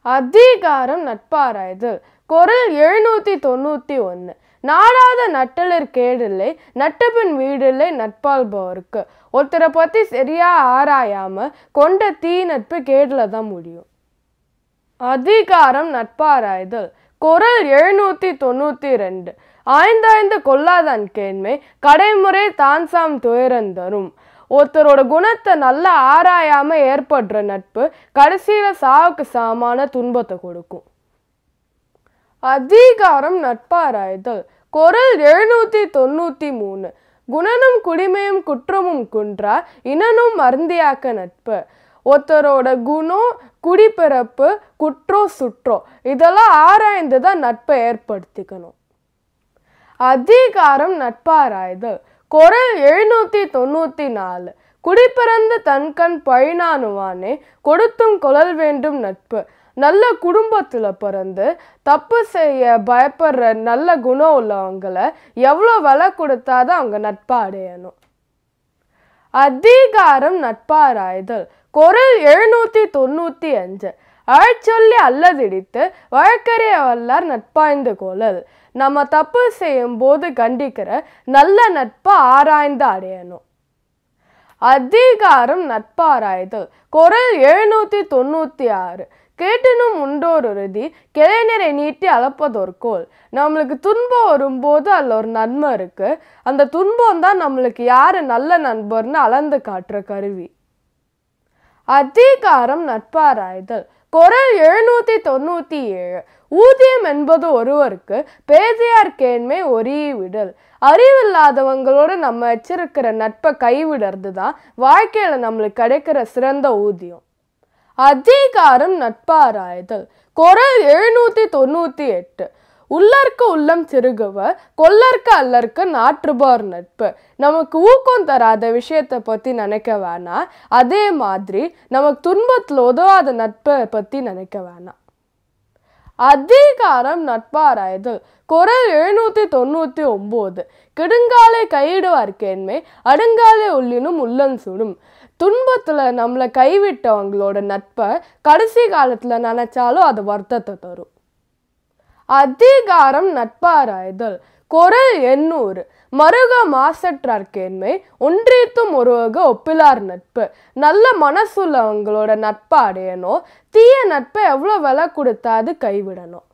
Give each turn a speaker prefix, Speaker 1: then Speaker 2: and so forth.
Speaker 1: அதிகாரம் நட்பாராய்தல். குறள் 791. நாடாத நட்டலர் கேடில்லை, நட்டபின் வீடில்லை நட்பாள்பவருக்கு. ஒருத்தரை பத்தி சரியா ஆராயாம கொண்ட தீ நட்பு கேடுல தான் முடியும். அதிகாரம் நட்பாராய்தல். குறள் 792. ஆய்ந்தாய்ந்து கொள்ளாதான் கேண்மை, கடைமுறை தான்சாம் துயரந்தரும். ஒருத்தரோட குணத்தை நல்லா ஆராயாம ஏற்படுற நட்பு கடைசியில சாவுக்கு சமமான துன்பத்தை கொடுக்கும். அதிகாரம் நட்பாராய்தல். குறள் 793. குணனும் குடிமையும் குற்றமும் குன்றா, இனனும் மருந்தியாக்க நட்பு. ஒருத்தரோட குணம், குடிப்பிறப்பு, குற்றம், சுற்றம் இதெல்லாம் ஆராய்ந்துதான் நட்பை ஏற்படுத்திக்கணும். அதிகாரம் நட்பாராய்தல். குறள் 794. குடிப்பிறந்த தன்கண் பழினானுவானே, கொடுத்தும் கொள்ளல் வேண்டும் நட்பு. நல்ல குடும்பத்துல பிறந்து தப்பு செய்ய பயப்படுற நல்ல குணம் உள்ளவங்களை எவ்வளோ விலை கொடுத்தாதான் அவங்க நட்பா அடையணும். அதிகாரம் நட்பாராய்தல். குறள் 795. அழச்சொல்லி அல்லதிடித்து வழக்கறிய வல்லார் நட்பாய்ந்து கொள்ளல். நம்ம தப்பு செய்யும் போது கண்டிக்கிற நல்ல நட்பை ஆராய்ந்து அடையணும். அதிகாரம் நட்பாராய்தல். குறள் 796. கேட்டினும் உண்டோர் உறுதி, கிளைஞரை நீட்டி அளப்பதோர்கோல். நம்மளுக்கு துன்பம் வரும்போது அதில் ஒரு நன்மை இருக்கு. அந்த துன்பம் தான் நம்மளுக்கு யாரு நல்ல நண்பர்னு அளந்து காட்டுற கருவி. அதிகாரம் நட்பாராய்தல். குறள் 797. ஊதியம் என்பது ஒருவருக்கு, பேதையார் கேண்மை ஒரீ விடல். அறிவில்லாதவங்களோட நம்ம வச்சிருக்கிற நட்பை கைவிடுறது தான் வாழ்க்கையில நம்மளுக்கு கிடைக்கிற சிறந்த ஊதியம். அதிகாரம் நட்பாராய்தல். குறள் 798. உள்ளர்க்கு உள்ளம் சிறுகுவ, கொல்லர்க்கு அல்லர்க்கு நாற்றுபார் நட்பு. நமக்கு ஊக்கம் தராத விஷயத்தை பத்தி நினைக்க வேணாம், அதே மாதிரி நமக்கு துன்பத்துல உதவாத நட்பை பத்தி நினைக்க வேணாம். அதிகாரம் நட்பாராய்தல். குறள் 799. கெடுங்காலை கையிடுவார் கேண்மை, அடுங்காலை உள்ளினும் உள்ளம் சுடும். துன்பத்துல நம்மளை கைவிட்டவங்களோட நட்பை கடைசி காலத்துல நினைச்சாலும் அது வருத்தத்தை தரும். அதிகாரம் நட்பாராய்தல். குறள் 800. மருக மாசற்றார் கேண்மை, ஒன்றியத்தும் ஒருவக ஒப்பிலார் நட்பு. நல்ல மனசுள்ளவங்களோட நட்பை அடையணும், தீய நட்பை எவ்வளோ விலை கொடுத்தா அது கைவிடணும்.